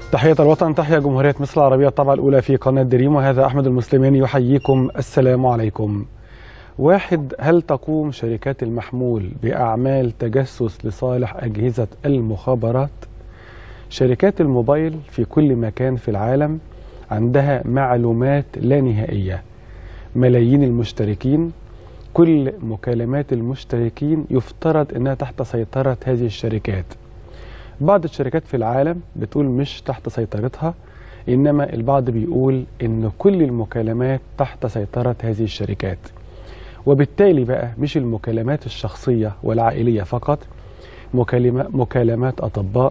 تحية الوطن، تحية جمهورية مصر العربية الطبعة الأولى في قناة دريم، وهذا أحمد المسلماني يحييكم. السلام عليكم. واحد، هل تقوم شركات المحمول بأعمال تجسس لصالح أجهزة المخابرات؟ شركات الموبايل في كل مكان في العالم عندها معلومات لا نهائية، ملايين المشتركين، كل مكالمات المشتركين يفترض أنها تحت سيطرة هذه الشركات. بعض الشركات في العالم بتقول مش تحت سيطرتها، إنما البعض بيقول إن كل المكالمات تحت سيطرة هذه الشركات. وبالتالي بقى مش المكالمات الشخصية والعائلية فقط، مكالمات أطباء،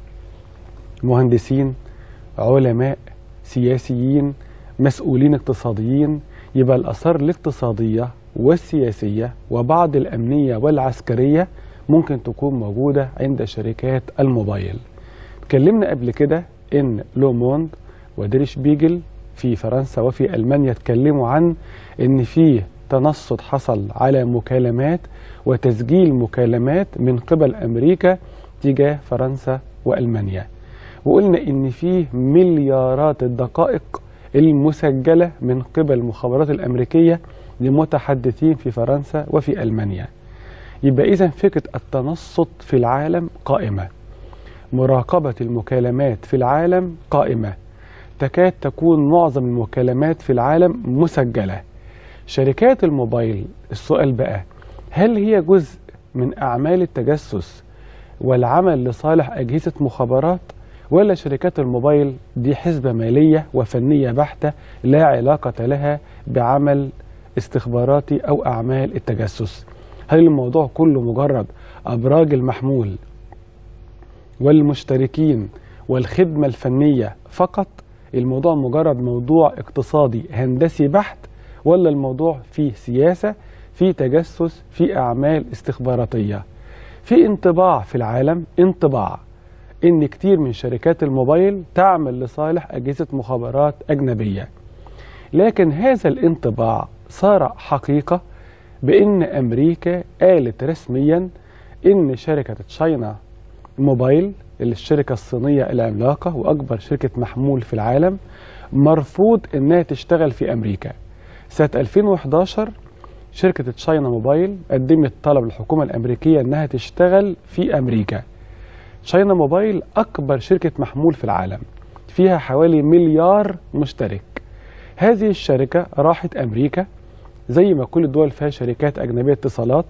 مهندسين، علماء، سياسيين، مسؤولين اقتصاديين. يبقى الآثار الاقتصادية والسياسية وبعض الأمنية والعسكرية ممكن تكون موجودة عند شركات الموبايل. اتكلمنا قبل كده إن لوموند وديرش بيجل في فرنسا وفي ألمانيا اتكلموا عن إن فيه تنصت حصل على مكالمات وتسجيل مكالمات من قبل أمريكا تجاه فرنسا وألمانيا، وقلنا إن فيه مليارات الدقائق المسجلة من قبل المخابرات الأمريكية لمتحدثين في فرنسا وفي ألمانيا. يبقى إذن فكرة التنصت في العالم قائمة، مراقبة المكالمات في العالم قائمة، تكاد تكون معظم المكالمات في العالم مسجلة. شركات الموبايل، السؤال بقى، هل هي جزء من أعمال التجسس والعمل لصالح أجهزة مخابرات، ولا شركات الموبايل دي حسبة مالية وفنية بحتة لا علاقة لها بعمل استخباراتي أو أعمال التجسس؟ هل الموضوع كله مجرد أبراج المحمول والمشتركين والخدمة الفنية فقط؟ الموضوع مجرد موضوع اقتصادي هندسي بحت، ولا الموضوع فيه سياسة، فيه تجسس، فيه أعمال استخباراتية؟ في انطباع في العالم، انطباع إن كتير من شركات الموبايل تعمل لصالح أجهزة مخابرات أجنبية، لكن هذا الانطباع صار حقيقة بأن أمريكا قالت رسميا إن شركة تشاينا موبايل، الشركة الصينية العملاقة وأكبر شركة محمول في العالم، مرفوض إنها تشتغل في أمريكا. سنة 2011 شركة تشاينا موبايل قدمت طلب للحكومة الأمريكية إنها تشتغل في أمريكا. تشاينا موبايل أكبر شركة محمول في العالم، فيها حوالي مليار مشترك. هذه الشركة راحت أمريكا زي ما كل الدول فيها شركات أجنبية اتصالات،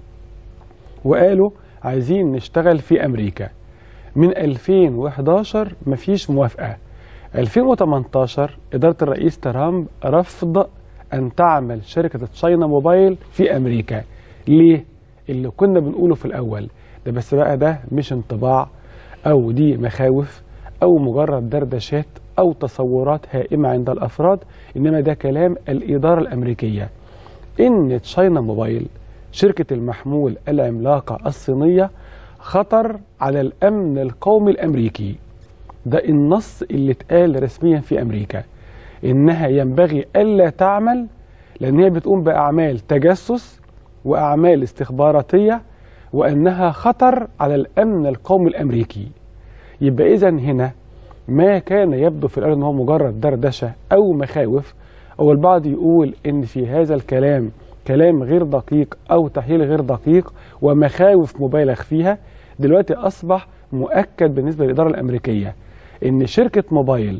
وقالوا عايزين نشتغل في أمريكا. من 2011 مفيش موافقة. 2018 إدارة الرئيس ترامب رفض أن تعمل شركة تشاينا موبايل في أمريكا. ليه؟ اللي كنا بنقوله في الأول ده، بس بقى ده مش انطباع أو دي مخاوف أو مجرد دردشات أو تصورات هائمة عند الأفراد، إنما ده كلام الإدارة الأمريكية. إن تشاينا موبايل شركة المحمول العملاقة الصينية خطر على الأمن القومي الأمريكي. ده النص اللي اتقال رسميا في أمريكا، إنها ينبغي ألا تعمل لأن هي بتقوم بأعمال تجسس وأعمال استخباراتية، وأنها خطر على الأمن القومي الأمريكي. يبقى إذن هنا ما كان يبدو في الأول أنه مجرد دردشة أو مخاوف، أو البعض يقول إن في هذا الكلام كلام غير دقيق أو تحليل غير دقيق ومخاوف مبالغ فيها، دلوقتي أصبح مؤكد بالنسبة للإدارة الأمريكية إن شركة موبايل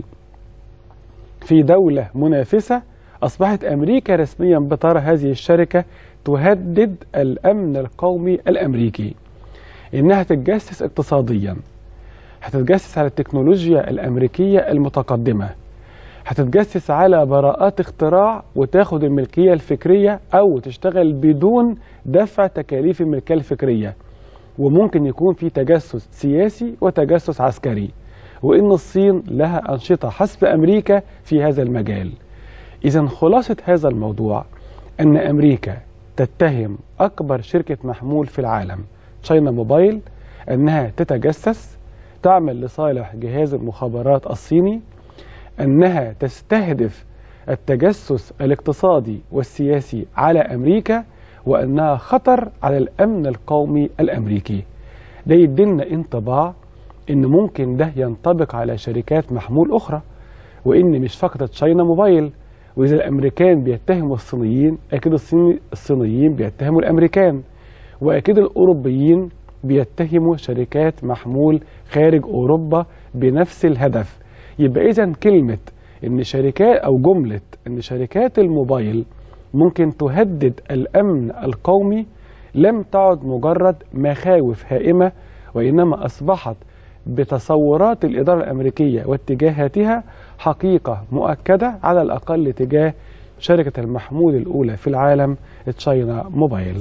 في دولة منافسة، أصبحت أمريكا رسميا بترى هذه الشركة تهدد الأمن القومي الأمريكي، إنها تتجسس اقتصاديا، هتتجسس على التكنولوجيا الأمريكية المتقدمة، هتتجسس على براءات اختراع وتاخد الملكية الفكرية أو تشتغل بدون دفع تكاليف الملكية الفكرية، وممكن يكون في تجسس سياسي وتجسس عسكري، وإن الصين لها أنشطة حسب أمريكا في هذا المجال. إذن خلاصة هذا الموضوع أن أمريكا تتهم أكبر شركة محمول في العالم تشاينا موبايل أنها تتجسس، تعمل لصالح جهاز المخابرات الصيني، أنها تستهدف التجسس الاقتصادي والسياسي على أمريكا، وأنها خطر على الأمن القومي الأمريكي. ده يدينا انطباع إن ممكن ده ينطبق على شركات محمول أخرى، وإن مش فقط تشاينا موبايل، وإذا الأمريكان بيتهموا الصينيين أكيد الصينيين بيتهموا الأمريكان، وأكيد الأوروبيين بيتهموا شركات محمول خارج أوروبا بنفس الهدف. يبقى إذن كلمة إن شركات أو جملة إن شركات الموبايل ممكن تهدد الأمن القومي لم تعد مجرد مخاوف هائمة، وإنما أصبحت بتصورات الإدارة الأمريكية واتجاهاتها حقيقة مؤكدة على الأقل تجاه شركة المحمول الأولى في العالم تشاينا موبايل.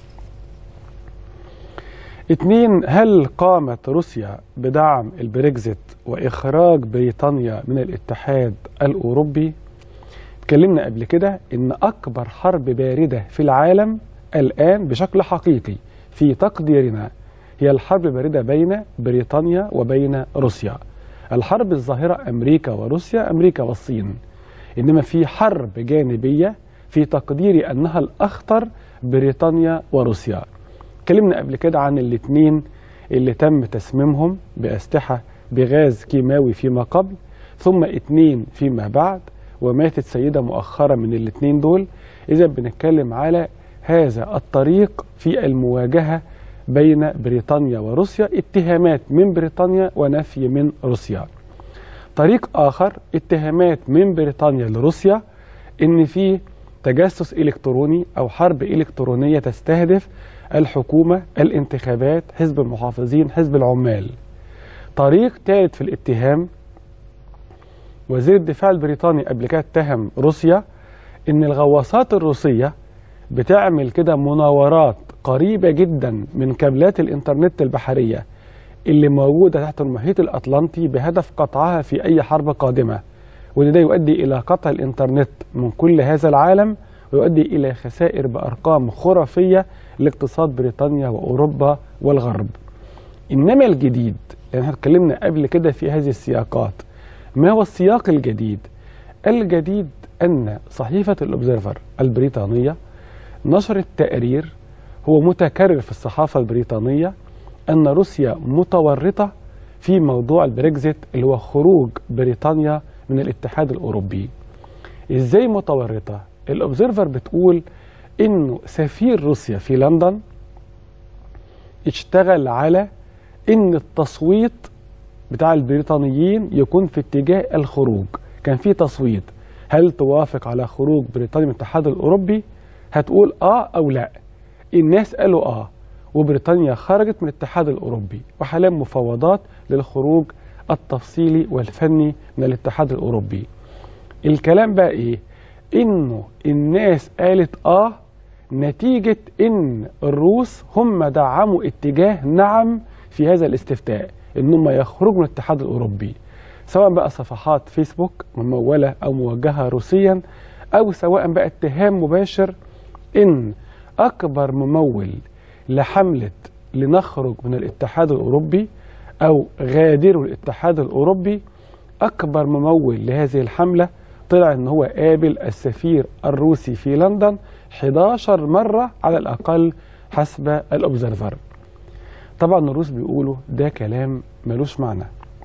2. هل قامت روسيا بدعم البريكزيت وإخراج بريطانيا من الاتحاد الأوروبي؟ اتكلمنا قبل كده إن أكبر حرب باردة في العالم الآن بشكل حقيقي في تقديرنا هي الحرب الباردة بين بريطانيا وبين روسيا. الحرب الظاهرة أمريكا وروسيا، أمريكا والصين، إنما في حرب جانبية في تقديري أنها الأخطر بريطانيا وروسيا. اتكلمنا قبل كده عن الاثنين اللي تم تسميمهم بأسلحة بغاز كيماوي فيما قبل، ثم 2 فيما بعد، وماتت سيدة مؤخرا من الاثنين دول. إذا بنتكلم على هذا الطريق في المواجهة بين بريطانيا وروسيا، اتهامات من بريطانيا ونفي من روسيا. طريق آخر اتهامات من بريطانيا لروسيا إن في تجسس إلكتروني أو حرب إلكترونية تستهدف الحكومة، الانتخابات، حزب المحافظين، حزب العمال. طريق ثالث في الاتهام، وزير الدفاع البريطاني قبل كده اتهم روسيا إن الغواصات الروسية بتعمل كده مناورات قريبة جدا من كابلات الإنترنت البحرية اللي موجودة تحت المحيط الأطلنطي بهدف قطعها في أي حرب قادمة، وإن ده يؤدي إلى قطع الإنترنت من كل هذا العالم، ويؤدي إلى خسائر بأرقام خرافية لاقتصاد بريطانيا وأوروبا والغرب. إنما الجديد، يعني احنا اتكلمنا قبل كده في هذه السياقات، ما هو السياق الجديد؟ الجديد أن صحيفة الأوبزرفر البريطانية نشرت تقرير هو متكرر في الصحافة البريطانية أن روسيا متورطة في موضوع البريكزيت اللي هو خروج بريطانيا من الاتحاد الأوروبي. إزاي متورطة؟ الأوبزرفر بتقول إنه سفير روسيا في لندن اشتغل على إن التصويت بتاع البريطانيين يكون في اتجاه الخروج. كان في تصويت، هل توافق على خروج بريطانيا من الاتحاد الأوروبي؟ هتقول آه أو لا. الناس قالوا آه، وبريطانيا خرجت من الاتحاد الأوروبي، وحاليا مفاوضات للخروج التفصيلي والفني من الاتحاد الأوروبي. الكلام بقى إيه؟ إنه الناس قالت آه نتيجة إن الروس هم دعموا اتجاه نعم في هذا الاستفتاء، إنهم يخرجوا من الاتحاد الأوروبي، سواء بقى صفحات فيسبوك ممولة أو موجهة روسيا، أو سواء بقى اتهام مباشر إن أكبر ممول لحملة لنخرج من الاتحاد الأوروبي أو غادروا الاتحاد الأوروبي، أكبر ممول لهذه الحملة طلع إن هو قابل السفير الروسي في لندن 11 مرة على الأقل حسب الأوبزرفر. طبعا الروس بيقولوا ده كلام ملوش معنى.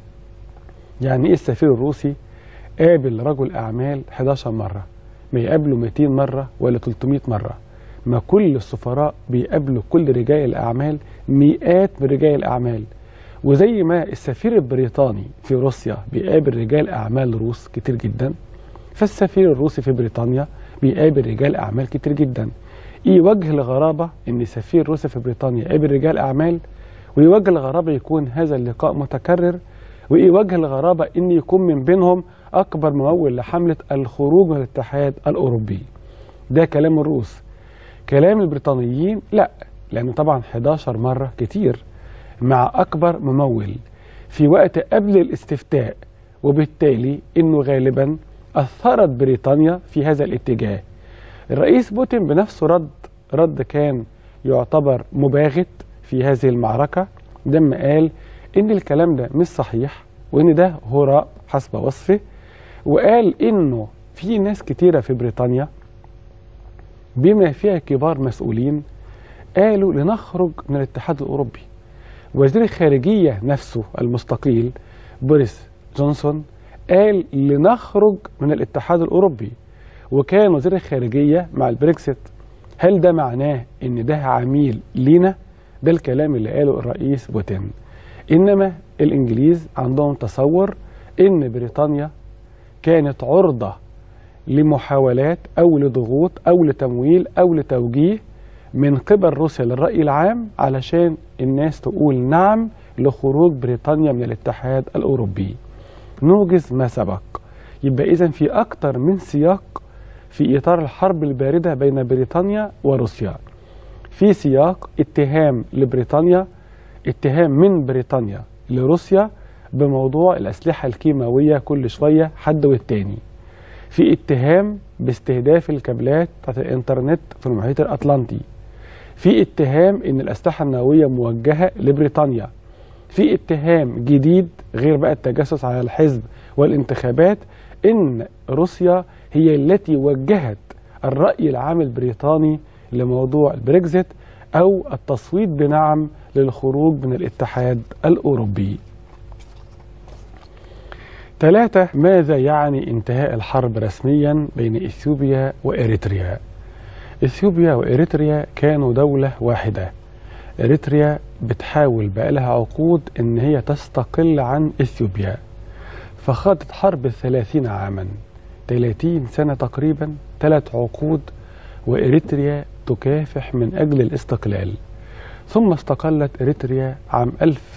يعني إيه السفير الروسي قابل رجل أعمال 11 مرة؟ ما يقابله 200 مرة ولا 300 مرة؟ ما كل السفراء بيقابلوا كل رجال الأعمال مئات من رجال الأعمال. وزي ما السفير البريطاني في روسيا بيقابل رجال أعمال روس كتير جدا، فالسفير الروسي في بريطانيا بيقابل رجال أعمال كتير جدا. إيه وجه الغرابة إن سفير روسيا في بريطانيا يقابل رجال أعمال، وإيه وجه الغرابة يكون هذا اللقاء متكرر، وإيه وجه الغرابة إن يكون من بينهم أكبر ممول لحملة الخروج من الاتحاد الأوروبي؟ ده كلام الروس. كلام البريطانيين لا، لأن طبعا 11 مرة كتير مع أكبر ممول في وقت قبل الاستفتاء، وبالتالي إنه غالبا أثرت بريطانيا في هذا الاتجاه. الرئيس بوتين بنفسه رد كان يعتبر مباغت في هذه المعركة، لما قال إن الكلام ده مش صحيح، وإن ده هراء حسب وصفه، وقال إنه في ناس كتيرة في بريطانيا بما فيها كبار مسؤولين قالوا لنخرج من الاتحاد الأوروبي، وزير الخارجية نفسه المستقيل بوريس جونسون قال لنخرج من الاتحاد الأوروبي، وكان وزير الخارجية مع البريكسيت. هل ده معناه ان ده عميل لينا؟ ده الكلام اللي قاله الرئيس بوتين. انما الانجليز عندهم تصور ان بريطانيا كانت عرضة لمحاولات او لضغوط او لتمويل او لتوجيه من قبل روسيا للرأي العام علشان الناس تقول نعم لخروج بريطانيا من الاتحاد الأوروبي. نوجز ما سبق. يبقى إذن في أكتر من سياق في إطار الحرب الباردة بين بريطانيا وروسيا. في سياق اتهام لبريطانيا، اتهام من بريطانيا لروسيا بموضوع الأسلحة الكيماوية كل شوية حد والتاني. في اتهام باستهداف الكابلات بتاعت الإنترنت في المحيط الأطلنطي. في اتهام ان الأسلحة النووية موجهة لبريطانيا. في اتهام جديد غير بقى التجسس على الحزب والانتخابات، ان روسيا هي التي وجهت الرأي العام البريطاني لموضوع البريكزيت او التصويت بنعم للخروج من الاتحاد الأوروبي. 3. ماذا يعني انتهاء الحرب رسميا بين إثيوبيا وإريتريا؟ إثيوبيا وإريتريا كانوا دولة واحدة. إريتريا بتحاول بقالها عقود إن هي تستقل عن إثيوبيا، فخاضت حرب 30 عاما، 30 سنة تقريبا، 3 عقود، وإريتريا تكافح من أجل الاستقلال. ثم استقلت إريتريا عام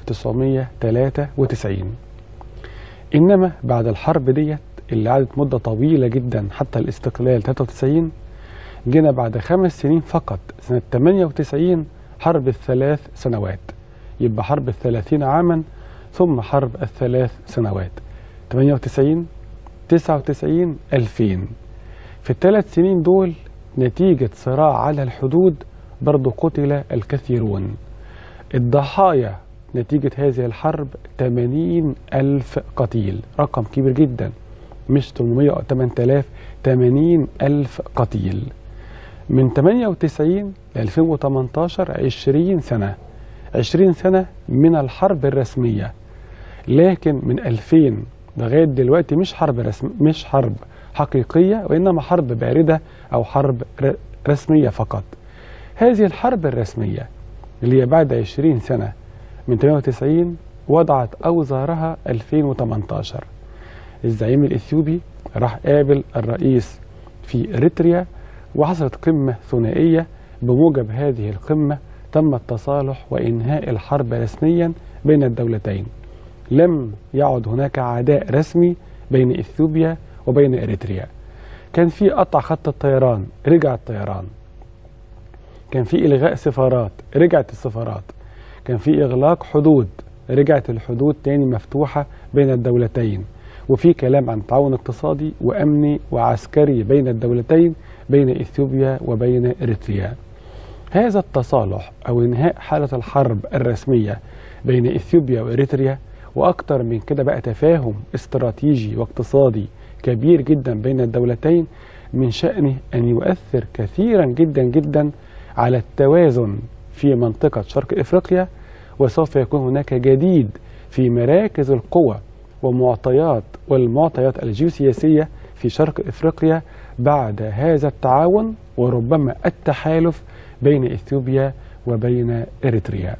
1993. إنما بعد الحرب ديت اللي قعدت مدة طويلة جدا حتى الاستقلال 93، جينا بعد 5 سنين فقط سنة 98 حرب ال3 سنوات. يبقى حرب ال30 عاما ثم حرب ال3 سنوات، 98 99 2000. في ال3 سنين دول نتيجة صراع على الحدود برضو قتل الكثيرون. الضحايا نتيجة هذه الحرب 80,000 قتيل، رقم كبير جدا، مش 800 أو 8000، 80,000 قتيل. من 98 ل 2018 20 سنة، 20 سنة من الحرب الرسمية. لكن من 2000 لغاية دلوقتي مش حرب حقيقية، وإنما حرب باردة أو حرب رسمية فقط. هذه الحرب الرسمية اللي هي بعد 20 سنة من 98 وضعت أوزارها 2018. الزعيم الإثيوبي راح قابل الرئيس في إريتريا، وحصلت قمة ثنائية. بموجب هذه القمة تم التصالح وإنهاء الحرب رسميا بين الدولتين. لم يعد هناك عداء رسمي بين إثيوبيا وبين إريتريا. كان في قطع خط الطيران، رجع الطيران. كان في إلغاء سفارات، رجعت السفارات. كان في إغلاق حدود، رجعت الحدود تاني مفتوحة بين الدولتين. وفي كلام عن تعاون اقتصادي وأمني وعسكري بين الدولتين، بين إثيوبيا وبين إريتريا. هذا التصالح أو إنهاء حالة الحرب الرسمية بين إثيوبيا وإريتريا، وأكتر من كده بقى تفاهم استراتيجي واقتصادي كبير جدا بين الدولتين، من شأنه أن يؤثر كثيرا جدا جدا على التوازن في منطقة شرق إفريقيا. وسوف يكون هناك جديد في مراكز القوى والمعطيات الجيوسياسية في شرق إفريقيا بعد هذا التعاون، وربما التحالف بين إثيوبيا وبين إريتريا.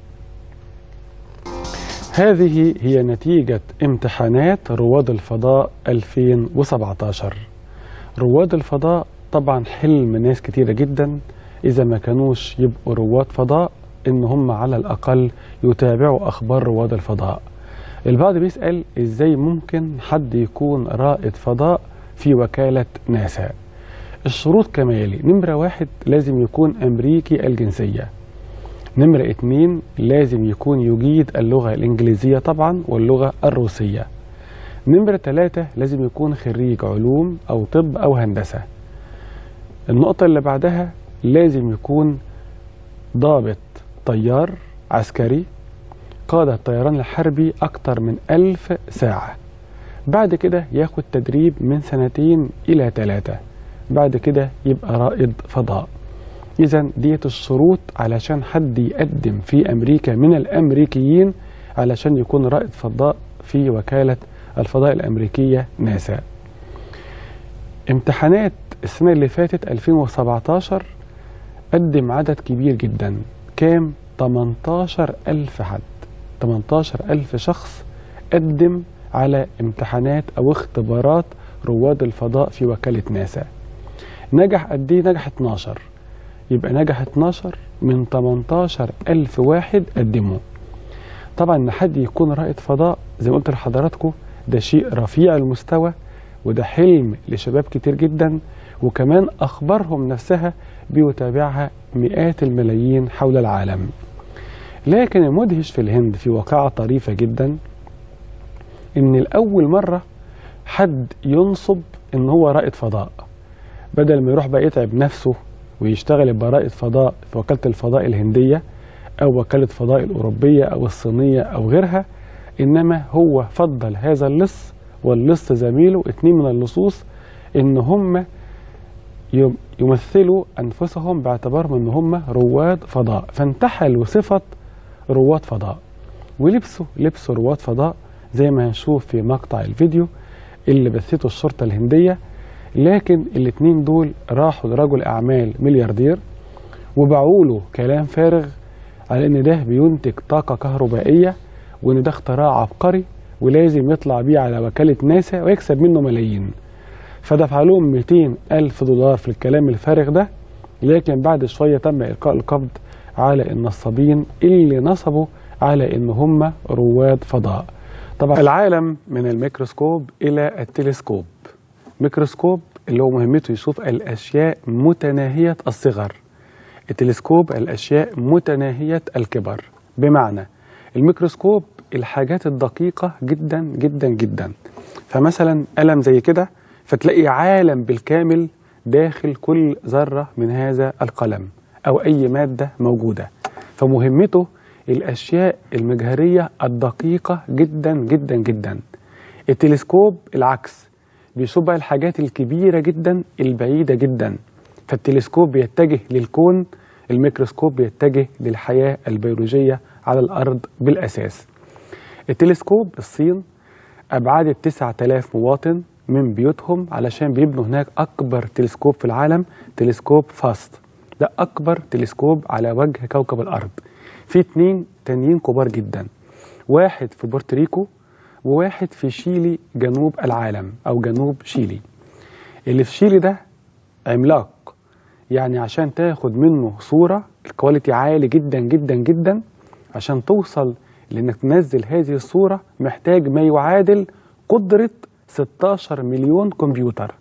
هذه هي نتيجة امتحانات رواد الفضاء 2017. رواد الفضاء طبعا حلم ناس كتيرة جدا إذا ما كانوش يبقوا رواد فضاء، إن هم على الأقل يتابعوا أخبار رواد الفضاء. البعض بيسأل إزاي ممكن حد يكون رائد فضاء في وكالة ناسا. الشروط كمالي: نمرة 1 لازم يكون أمريكي الجنسية. نمرة 2 لازم يكون يجيد اللغة الإنجليزية طبعا واللغة الروسية. نمرة 3 لازم يكون خريج علوم أو طب أو هندسة. النقطة اللي بعدها لازم يكون ضابط طيار عسكري قاد الطيران الحربي أكتر من 1000 ساعة. بعد كده ياخد تدريب من 2 إلى 3. بعد كده يبقى رائد فضاء. إذن ديت الشروط علشان حد يقدم في أمريكا من الأمريكيين علشان يكون رائد فضاء في وكالة الفضاء الأمريكية ناسا. امتحانات السنة اللي فاتت 2017 قدم عدد كبير جدا، كام؟ 18,000 حد، 18,000 شخص قدم على امتحانات أو اختبارات رواد الفضاء في وكالة ناسا. نجح قد ايه؟ نجح 12. يبقى نجح 12 من 18,000 واحد قدموا. طبعا ان حد يكون رائد فضاء زي ما قلت لحضراتكم ده شيء رفيع المستوى، وده حلم لشباب كتير جدا، وكمان اخبارهم نفسها بيتابعها مئات الملايين حول العالم. لكن المدهش في الهند في واقعة طريفة جدا ان الاول مرة حد ينصب ان هو رائد فضاء، بدل ما يروح بقى يتعب نفسه ويشتغل يبقى رائد فضاء في وكالة الفضاء الهندية أو وكالة فضاء الأوروبية أو الصينية أو غيرها، إنما هو فضل هذا اللص واللص زميله، 2 من اللصوص، إن هم يمثلوا أنفسهم باعتبارهم إن هم رواد فضاء، فانتحلوا صفة رواد فضاء ولبسوا لبس رواد فضاء زي ما هنشوف في مقطع الفيديو اللي بثته الشرطة الهندية. لكن الاتنين دول راحوا لرجل أعمال ملياردير وباعوا له كلام فارغ على إن ده بينتج طاقة كهربائية وإن ده اختراع عبقري ولازم يطلع بيه على وكالة ناسا ويكسب منه ملايين. فدفع لهم 200,000 دولار في الكلام الفارغ ده، لكن بعد شوية تم إلقاء القبض على النصابين اللي نصبوا على إن هم رواد فضاء. طبعا العالم من الميكروسكوب إلى التلسكوب. ميكروسكوب اللي هو مهمته يشوف الأشياء متناهية الصغر، التلسكوب الأشياء متناهية الكبر. بمعنى الميكروسكوب الحاجات الدقيقة جدا جدا جدا، فمثلا قلم زي كده فتلاقي عالم بالكامل داخل كل ذرة من هذا القلم أو أي مادة موجودة. فمهمته الأشياء المجهرية الدقيقة جدا جدا جدا. التلسكوب العكس، بيشوف بقى الحاجات الكبيرة جدا البعيدة جدا. فالتلسكوب بيتجه للكون، الميكروسكوب بيتجه للحياة البيولوجية على الأرض بالأساس. التلسكوب الصين أبعدت 9,000 مواطن من بيوتهم علشان بيبنوا هناك أكبر تلسكوب في العالم، تلسكوب فاست. ده أكبر تلسكوب على وجه كوكب الأرض. في 2 تانيين كبار جدا، واحد في بورتوريكو وواحد في شيلي جنوب العالم أو جنوب شيلي. اللي في شيلي ده عملاق، يعني عشان تاخد منه صورة الكواليتي عالي جدا جدا جدا، عشان توصل لأنك تنزل هذه الصورة محتاج ما يعادل قدرة 16 مليون كمبيوتر.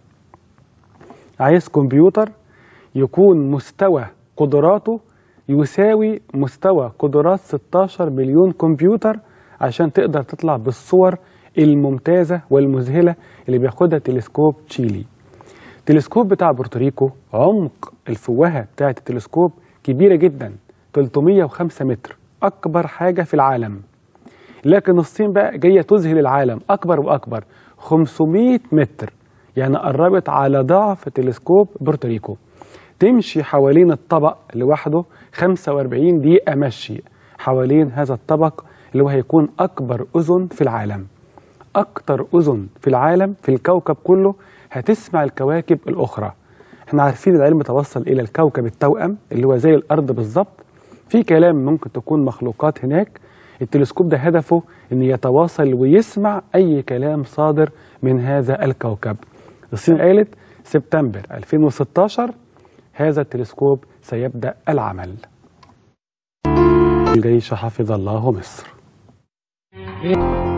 عايز كمبيوتر يكون مستوى قدراته يساوي مستوى قدرات 16 مليون كمبيوتر عشان تقدر تطلع بالصور الممتازة والمذهلة اللي بياخدها تلسكوب تشيلي. التلسكوب بتاع بورتوريكو عمق الفوهة بتاعة التلسكوب كبيرة جدا، 305 متر، أكبر حاجة في العالم. لكن الصين بقى جاية تذهل العالم، أكبر وأكبر، 500 متر، يعني قربت على ضعف تلسكوب بورتوريكو. تمشي حوالين الطبق لوحده 45 دقيقة مشي حوالين هذا الطبق اللي هو هيكون أكبر أذن في العالم. أكتر أذن في العالم في الكوكب كله هتسمع الكواكب الأخرى. احنا عارفين العلم توصل إلى الكوكب التوأم اللي هو زي الأرض بالظبط. في كلام ممكن تكون مخلوقات هناك. التلسكوب ده هدفه إن يتواصل ويسمع أي كلام صادر من هذا الكوكب. الصين قالت سبتمبر 2016 هذا التلسكوب سيبدأ العمل. الجيش حفظ الله مصر.